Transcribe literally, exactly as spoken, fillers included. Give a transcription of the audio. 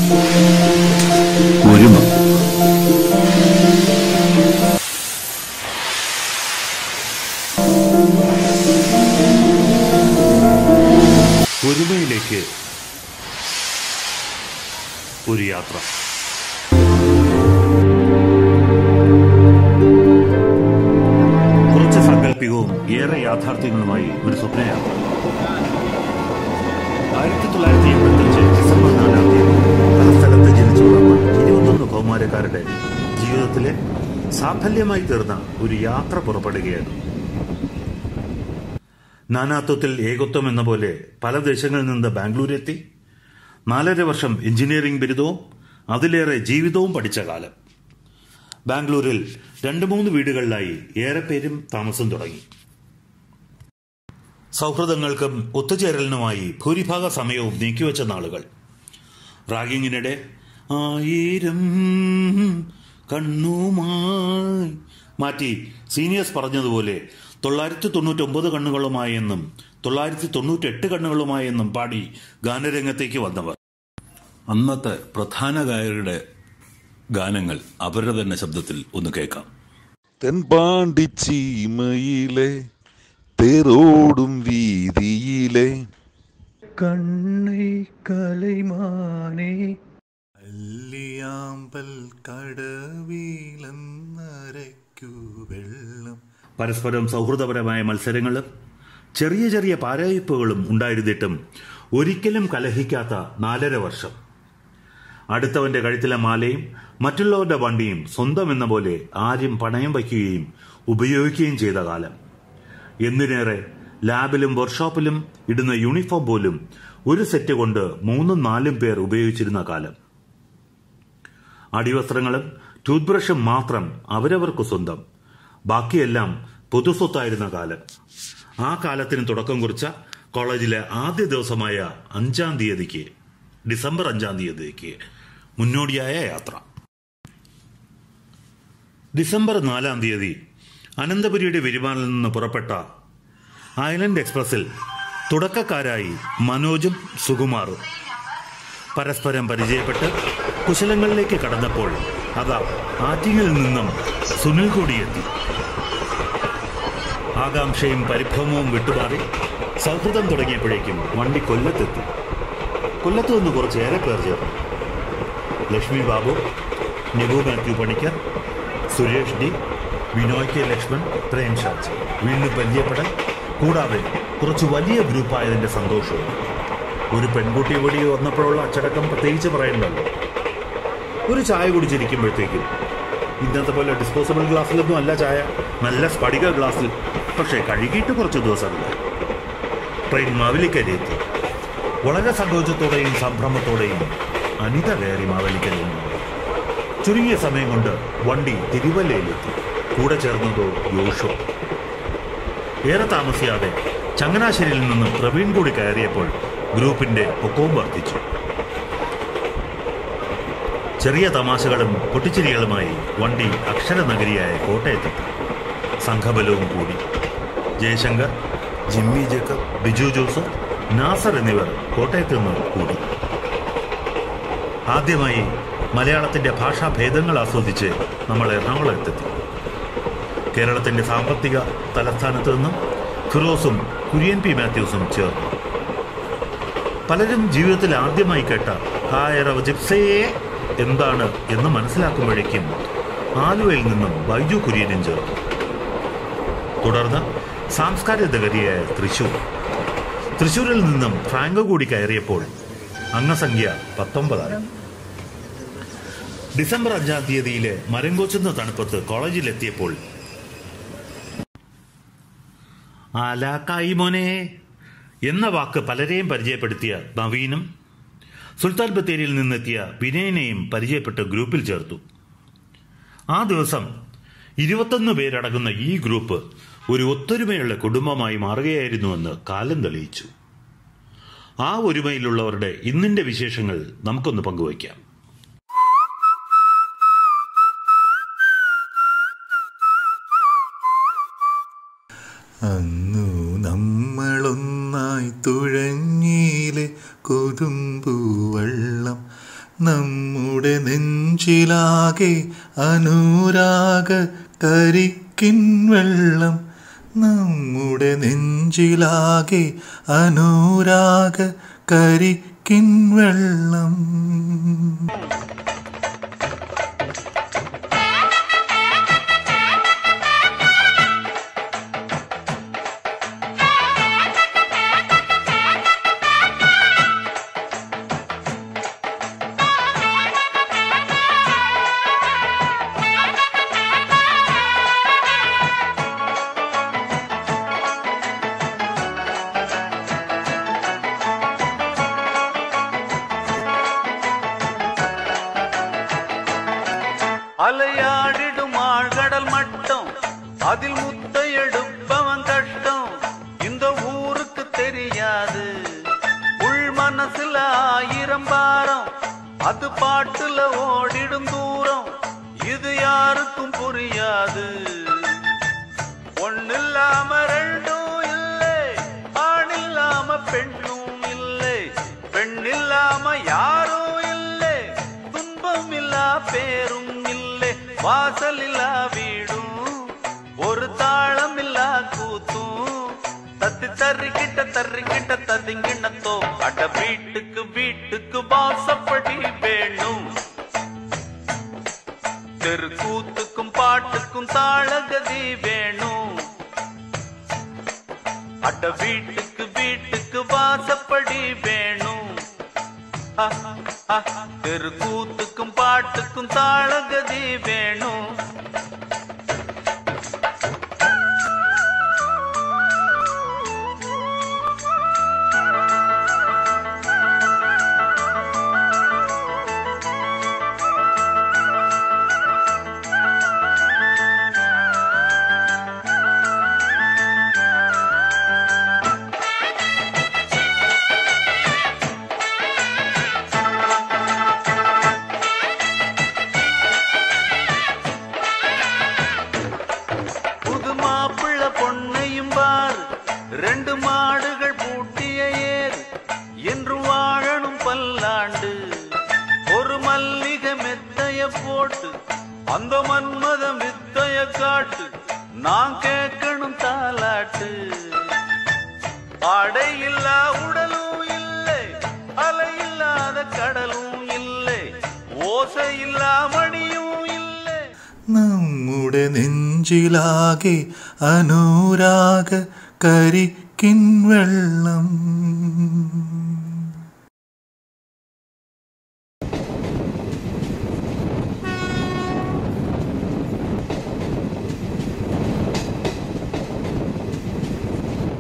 ഒരുമ. ഒരുമയിലേക്ക് ഒരു യാത്ര. കുറച്ച് സാങ്കല്പികവും ഏറെ യാഥാർത്ഥ്യങ്ങളുമായി ഒരു സ്വപ്നയാത്ര. ആയിരത്തി തൊള്ളായിരത്തി എൺപത്തിയഞ്ച് ഡിസംബർ നാലാം തീയതി പല സ്ഥലത്ത് ജനിച്ചു വളർന്ന ഇരുപത്തൊന്ന് കൗമാരക്കാരുടെ ജീവിതത്തിലെ സാഫല്യമായി തീർന്ന ഒരു യാത്ര പുറപ്പെടുകയാണ്. നാനാത്വത്തിൽ ഏകത്വം എന്ന പോലെ പല ദേശങ്ങളിൽ നിന്ന് ബാംഗ്ലൂരെത്തി നാലര വർഷം എഞ്ചിനീയറിംഗ് ബിരുദവും അതിലേറെ ജീവിതവും പഠിച്ച കാലം. ബാംഗ്ലൂരിൽ രണ്ട് മൂന്ന് വീടുകളിലായി ഏറെ പേരും താമസം തുടങ്ങി. സൗഹൃദങ്ങൾക്കും ഒത്തുചേരലിനുമായി ഭൂരിഭാഗ സമയവും നീക്കിവെച്ച നാളുകൾ. റാഗിങ്ങിനിടെ ആയിരം കണ്ണുമായി മാറ്റി സീനിയേഴ്സ് പറഞ്ഞതുപോലെ തൊള്ളായിരത്തി തൊണ്ണൂറ്റി ഒമ്പത് കണ്ണുകളുമായി എന്നും തൊള്ളായിരത്തി തൊണ്ണൂറ്റി എട്ട് കണ്ണുകളുമായി എന്നും പാടി ഗാനരംഗത്തേക്ക് വന്നവർ. അന്നത്തെ പ്രധാന ഗായകരുടെ ഗാനങ്ങൾ അവരുടെ തന്നെ ശബ്ദത്തിൽ ഒന്ന് കേൾക്കാം. തെൻപാണ്ടിച്ചീമയിലെ തെറോടും വീതിയിലെ കണ്ണൈ കലൈമാനേ അല്ലിയാമ്പൽ കടവിലെന്നരയ്ക്കു വെള്ളം. പരസ്പരം സൗഹൃദപരമായ മത്സരങ്ങളും ചെറിയ ചെറിയ പാരായിപ്പുകളും ഉണ്ടായിരുന്നിട്ടും ഒരിക്കലും കലഹിക്കാത്ത നാലര വർഷം. അടുത്തവന്റെ കഴുത്തിലെ മാലയും മറ്റുള്ളവരുടെ വണ്ടിയും സ്വന്തം എന്ന പോലെ ആരും പണയം വയ്ക്കുകയും ഉപയോഗിക്കുകയും ചെയ്ത കാലം. എന്തിനേറെ ലാബിലും വർക്ക്ഷോപ്പിലും ഇടുന്ന യൂണിഫോം പോലും ഒരു സെറ്റ് കൊണ്ട് മൂന്നും നാലും പേർ ഉപയോഗിച്ചിരുന്ന കാലം. അടിവസ്ത്രങ്ങളും ടൂത്ത് ബ്രഷും മാത്രം അവരവർക്ക് സ്വന്തം, ബാക്കിയെല്ലാം പൊതുസ്വത്തായിരുന്ന കാലം. ആ കാലത്തിന് തുടക്കം കുറിച്ച കോളേജിലെ ആദ്യ ദിവസമായ അഞ്ചാം തീയതിക്ക് ഡിസംബർ അഞ്ചാം തീയതിക്ക് മുന്നോടിയായ യാത്ര. ഡിസംബർ നാലാം തീയതി അനന്തപുരിയുടെ വിരിമാനിൽ നിന്ന് പുറപ്പെട്ട ഐലൻഡ് എക്സ്പ്രസിൽ തുടക്കക്കാരായി മനോജും സുകുമാറും പരസ്പരം പരിചയപ്പെട്ട് കുശലങ്ങളിലേക്ക് കടന്നപ്പോൾ അതാ ആറ്റിങ്ങിൽ നിന്നും സുനിൽ കൂടിയെത്തി. ആകാംക്ഷയും പരിഭ്രമവും വിട്ടുമാറി സൗഹൃദം തുടങ്ങിയപ്പോഴേക്കും വണ്ടി കൊല്ലത്തെത്തി. കൊല്ലത്ത് നിന്ന് കുറച്ചേറെ പേർ ചേർന്നു. ലക്ഷ്മി ബാബു, നിബു മാത്യു പണിക്കർ, സുരേഷ് ഡി, വിനോയ് കെ ലക്ഷ്മൺ, പ്രേം ഷാജി വീണ്ടും പരിചയപ്പെടാൻ, കൂടാതെ കുറച്ച് വലിയ ഗ്രൂപ്പായതിന്റെ സന്തോഷവും. ഒരു പെൺകുട്ടി കൂടി വന്നപ്പോഴുള്ള അച്ചടക്കം പ്രത്യേകിച്ച് പറയണ്ടല്ലോ. ഒരു ചായ കുടിച്ചിരിക്കുമ്പോഴത്തേക്കും ഇന്നത്തെ പോലെ ഡിസ്പോസബിൾ ഗ്ലാസ്സിലൊന്നും അല്ല ചായ, നല്ല സ്ഫടിക ഗ്ലാസ്സിൽ, പക്ഷേ കഴുകിയിട്ട് കുറച്ച് ദിവസമില്ല. ട്രെയിൻ മാവേലിക്കരയെത്തി. വളരെ സങ്കോചത്തോടെയും സംഭ്രമത്തോടെയും അനിത കയറി മാവേലിക്കരയിൽ നിന്ന്. ചുരുങ്ങിയ സമയം കൊണ്ട് വണ്ടി തിരുവല്ലയിലെത്തി. കൂടെ ചേർന്നതോ യോഷോ. ഏറെ താമസിയാതെ ചങ്ങനാശ്ശേരിയിൽ നിന്ന് പ്രവീൺ കൂടി കയറിയപ്പോൾ ഗ്രൂപ്പിന്റെ പൊക്കവും വർദ്ധിച്ചു. ചെറിയ തമാശകളും പൊട്ടിച്ചിരികളുമായി വണ്ടി അക്ഷരനഗരിയായ കോട്ടയത്തെത്തി. സംഘബലവും കൂടി. ജയശങ്കർ, ജിമ്മി ജേക്കബ്, ബിജു ജോസഫ്, നാസർ എന്നിവർ കോട്ടയത്ത് നിന്ന് കൂടി. ആദ്യമായി മലയാളത്തിന്റെ ഭാഷാഭേദങ്ങൾ ആസ്വദിച്ച് നമ്മൾ എറണാകുളത്തെത്തി. കേരളത്തിന്റെ സാമ്പത്തിക തലസ്ഥാനത്ത് നിന്നും ഫിറോസും കുര്യൻ പി മാത്യൂസും ചേർന്നു. പലരും ജീവിതത്തിൽ ആദ്യമായി കേട്ട ഹായറവ് ജിപ്സയെ എന്താണ് എന്ന് മനസ്സിലാക്കുമ്പോഴേക്കും ആലുവയിൽ നിന്നും ബൈജു കുര്യനും ചേർന്നു. തുടർന്ന് സാംസ്കാരിക നഗരിയായ തൃശൂർ. തൃശൂരിൽ നിന്നും ഫ്രാങ്കോ കൂടി കയറിയപ്പോൾ അംഗസംഖ്യ പത്തൊമ്പതായി. ഡിസംബർ അഞ്ചാം തീയതിയിലെ മരങ്കോച്ചുന്ന തണുപ്പത്ത് കോളേജിലെത്തിയപ്പോൾ ആലാക്കായി മോനെ എന്ന വാക്ക് പലരെയും പരിചയപ്പെടുത്തിയ നവീനും സുൽത്താൻ ബത്തേരിയിൽ നിന്നെത്തിയ വിനയനെയും പരിചയപ്പെട്ട് ഗ്രൂപ്പിൽ ചേർത്തു. ആ ദിവസം ഇരുപത്തൊന്ന് പേരടങ്ങുന്ന ഈ ഗ്രൂപ്പ് ഒരു ഒത്തൊരുമയുള്ള കുടുംബമായി മാറുകയായിരുന്നുവെന്ന് കാലം തെളിയിച്ചു. ആ ഒരുമയിലുള്ളവരുടെ ഇന്നിന്റെ വിശേഷങ്ങൾ നമുക്കൊന്ന് പങ്കുവയ്ക്കാം. അന്നു നമ്മളൊന്നായി തുഴഞ്ഞീലെ കൊതുമ്പുവെള്ളം, നം നെഞ്ചിലാകെ അനുരാഗ കരിക്കിൻ വെള്ളം നമ്മുടെ നെഞ്ചിലാകെ അനുരാഗ കരിക്കിൻ വെള്ളം. அலையாடிடும் ஆழ்கடல் மட்டம் அதில் முத்தை எடுப்பவன் கஷ்டம் இந்த ஊருக்கு தெரியாது. உள் மனசுல ஆயிரம் பாரம் அது பாட்டுல ஓடிடும் தூரம் இது யாருக்கும் புரியாது. ஒன்னில்லாம ரெண்டும் இல்லை, ஆண் இல்லாம பெண்ணும் இல்லை, பெண் இல்லாம யாரும் இல்லை, துன்பம் இல்லா பேரும் வாசல் இல்லா வீடும் ஒரு தாளம் இல்லா கூத்தும் தத்தி தறிக்கிட்ட தறிக்கிட்ட ததிங்கிணத்தோ அட வீட்டுக்கு வீட்டுக்கு வாசப்படி வேணும். தெரு கூத்துக்கும் பாட்டுக்கும் தாளகதி வேணும். அட வீட்டுக்கு வீட்டுக்கு வாசப்படி வேணும். தெரு கூத்துக்கும் பாட்டுக்கும் தாளகதி வேணும். ரெண்டு மாடுகள் பூட்டிய ஏர் என்று வாழணும் பல்லாண்டு. ஒரு மல்லிகை மெத்தைய போட்டு அந்த மன்மத வித்தைய காட்டு நான் கேட்கணும் தாலாட்டு. ஆடை இல்லா உடலும் இல்லை, அலை இல்லாத கடலும் இல்லை, ஓசை இல்லா மணியும் இல்லை. നമ്മുടെ നെഞ്ചിലാകെ അനുരാഗ കരിക്കിൻ വെള്ളം.